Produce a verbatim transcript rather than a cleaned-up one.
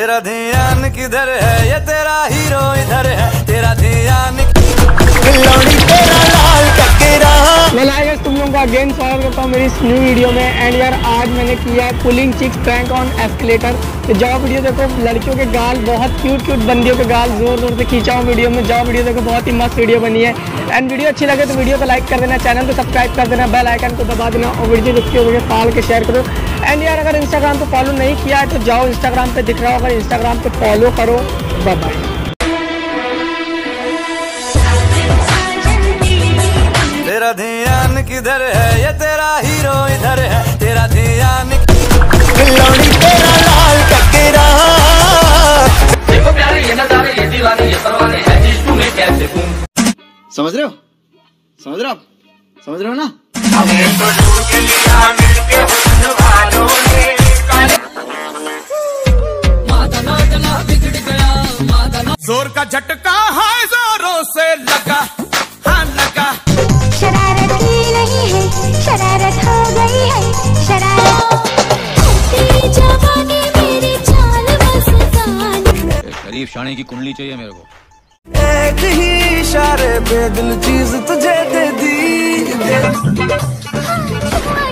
तेरा ध्यान किधर है, ये तेरा हीरो इधर है, तेरा ध्यान तेरा लाल ककेरा। मैं लाइव तुम लोगों का अगेन स्वागत करता हूँ मेरी इस न्यू वीडियो में। एंड यार आज मैंने किया है pulling chicks prank on escalator. तो जाओ वीडियो देखो, लड़कियों के गाल, बहुत क्यूट क्यूट बंदियों के गाल जोर जोर से खींचा हूँ वीडियो में। जाओ वीडियो देखो, बहुत ही मस्त वीडियो बनी है। एंड वीडियो अच्छी लगे तो वीडियो को लाइक कर देना, चैनल को सब्सक्राइब कर देना, बेल आइकन को दबा देना और वीडियो देखते हो पाल के शेयर करो। एंड यार अगर इंस्टाग्राम पे फॉलो नहीं किया है तो जाओ, इंस्टाग्राम पे दिख रहा होगा, इंस्टाग्राम पे फॉलो करो। Bye bye. तेरा ध्यान किधर है, ये तेरा हीरो इधर है, तेरा ध्यान तेरा लाल ककेरा। देखो प्यारे ये नजारे, ये दीवाने, ये परवाने हैं, इश्क में कैसे घूम। समझ रहे हो, समझ रहे हो आप, समझ रहे हो ना। जोर का झटका है, जोरों से लगा, हाँ लगा। शरारत की नहीं है, शरारत हो गई है, शरारत तेरी जवानी मेरी चाल मस्तानी। शरीफ शाने की कुंडली चाहिए मेरे को। एक ही इशारे पे दिल चीज तुझे दे दी, दे